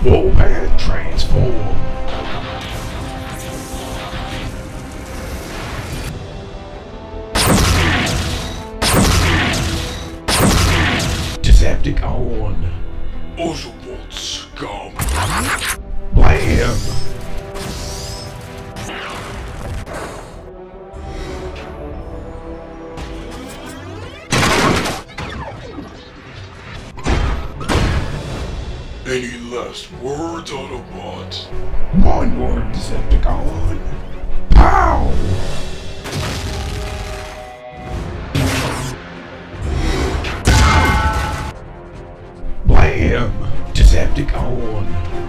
Warpath transform. Decepticon. Autobot scum. Blam. Any last words, Autobot? One word, Decepticon. Pow! Blam! Decepticon.